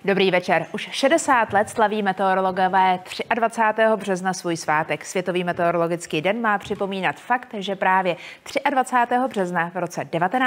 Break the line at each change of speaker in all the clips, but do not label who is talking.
Dobrý večer. Už 60 let slaví meteorologové 23. března svůj svátek. Světový meteorologický den má připomínat fakt, že právě 23. března v roce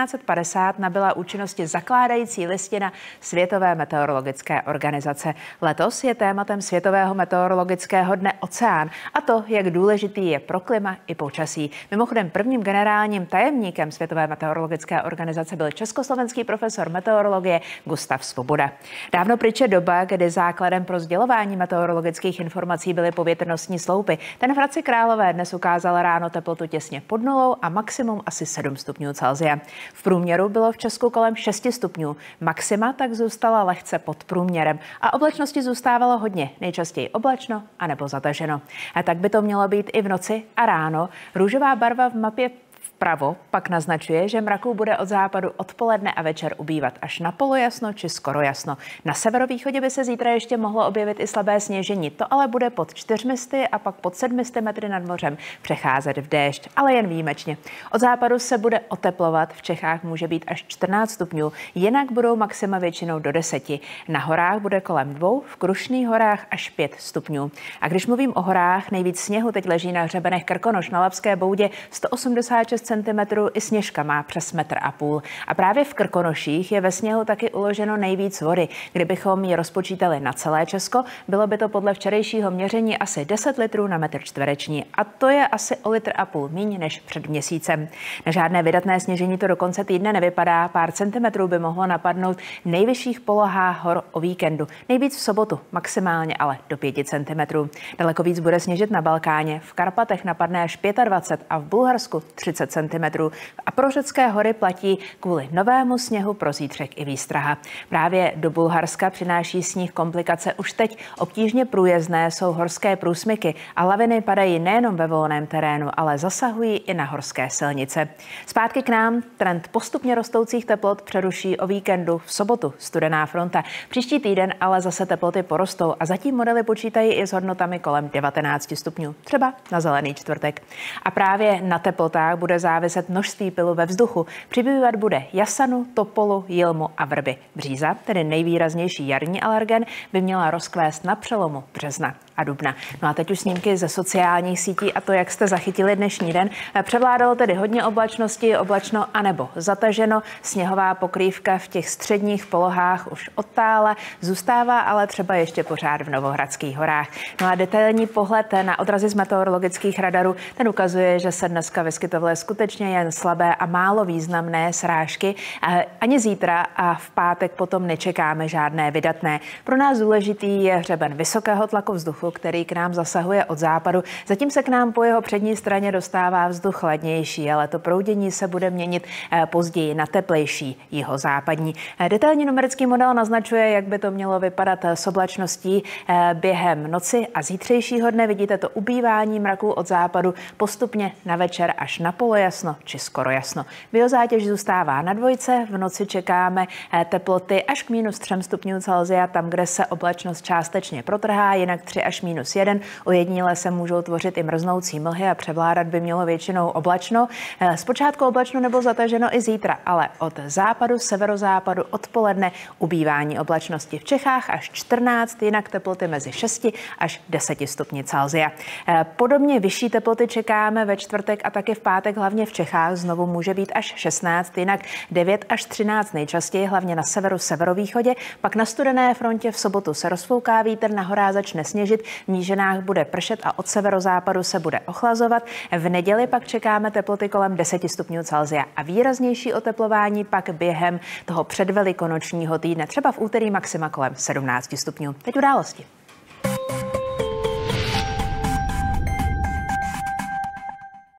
1950 nabyla účinnosti zakládající listina Světové meteorologické organizace. Letos je tématem Světového meteorologického dne oceán a to, jak důležitý je pro klima i počasí. Mimochodem prvním generálním tajemníkem Světové meteorologické organizace byl československý profesor meteorologie Gustav Svoboda. Dávno pryč je doba, kdy základem pro sdělování meteorologických informací byly povětrnostní sloupy. Ten v Hradci Králové dnes ukázal ráno teplotu těsně pod nulou a maximum asi 7 stupňů Celsia. V průměru bylo v Česku kolem 6 stupňů. Maxima tak zůstala lehce pod průměrem a oblačnosti zůstávalo hodně, nejčastěji oblačno a nebo zataženo. A tak by to mělo být i v noci a ráno. Růžová barva v mapě vpravo pak naznačuje, že mraků bude od západu odpoledne a večer ubývat až na polojasno či skoro jasno. Na severovýchodě by se zítra ještě mohlo objevit i slabé sněžení. To ale bude pod 400 a pak pod 700 metry nad mořem přecházet v déšť, ale jen výjimečně. Od západu se bude oteplovat, v Čechách může být až 14 stupňů, jinak budou maxima většinou do 10. Na horách bude kolem 2, v Krušných horách až 5 stupňů. A když mluvím o horách, nejvíc sněhu teď leží na hřebenech Krkonoš na Labské boudě 186 cm, i sněžka má přes 1,5 m. A právě v Krkonoších je ve sněhu taky uloženo nejvíc vody. Kdybychom ji rozpočítali na celé Česko, bylo by to podle včerejšího měření asi 10 litrů na metr čtvereční. A to je asi o 1,5 litru míň než před měsícem. Na žádné vydatné sněžení to do konce týdne nevypadá. Pár centimetrů by mohlo napadnout v nejvyšších polohách hor o víkendu. Nejvíc v sobotu, maximálně ale do 5 cm. Daleko víc bude sněžit na Balkáně. V Karpatech napadne až 25 a v Bulharsku 30 cm. A pro řecké hory platí kvůli novému sněhu pro zítřek i výstraha. Právě do Bulharska přináší sníh komplikace už teď. Obtížně průjezdné jsou horské průsmyky a laviny padají nejenom ve volném terénu, ale zasahují i na horské silnice. Zpátky k nám trend postupně rostoucích teplot přeruší o víkendu v sobotu studená fronta. Příští týden ale zase teploty porostou a zatím modely počítají i s hodnotami kolem 19 stupňů, třeba na Zelený čtvrtek. A právě na teplotách bude záviset množství pylu ve vzduchu. Přibývat bude jasanu, topolu, jilmu a vrby. Bříza, tedy nejvýraznější jarní alergen, by měla rozkvést na přelomu března a dubna. No a teď už snímky ze sociálních sítí a to, jak jste zachytili dnešní den. Převládalo tedy hodně oblačnosti, oblačno anebo zataženo. Sněhová pokrývka v těch středních polohách už odtála, zůstává ale třeba ještě pořád v Novohradských horách. No a detailní pohled na odrazy z meteorologických radarů, ten ukazuje, že se dneska vyskytovaly skutečně jen slabé a málo významné srážky. Ani zítra a v pátek potom nečekáme žádné vydatné. Pro nás důležitý je hřeben vysokého tlaku vzduchu, který k nám zasahuje od západu. Zatím se k nám po jeho přední straně dostává vzduch chladnější, ale to proudění se bude měnit později na teplejší jihozápadní. Detailní numerický model naznačuje, jak by to mělo vypadat s oblačností během noci a zítřejšího dne. Vidíte to ubývání mraků od západu postupně na večer až na polojasno či skoro jasno. Biozátěž zůstává na 2, v noci čekáme teploty až k -3 stupňů Celsia, tam, kde se oblačnost částečně protrhá, jinak 3 až -1. Ojediněle se můžou tvořit i mrznoucí mlhy a převládat by mělo většinou oblačno. Zpočátku oblačno nebo zataženo i zítra, ale od západu, severozápadu odpoledne ubývání oblačnosti v Čechách až 14, jinak teploty mezi 6 až 10 stupni Celsia. Podobně vyšší teploty čekáme ve čtvrtek a taky v pátek, hlavně v Čechách znovu může být až 16, jinak 9 až 13 nejčastěji, hlavně na severu, severovýchodě. Pak na studené frontě v sobotu se rozfouká vítr, na horách začne sněžit, v nížinách bude pršet a od severozápadu se bude ochlazovat. V neděli pak čekáme teploty kolem 10 stupňů Celsia a výraznější oteplování pak během toho předvelikonočního týdne, třeba v úterý maxima kolem 17 stupňů. Teď události.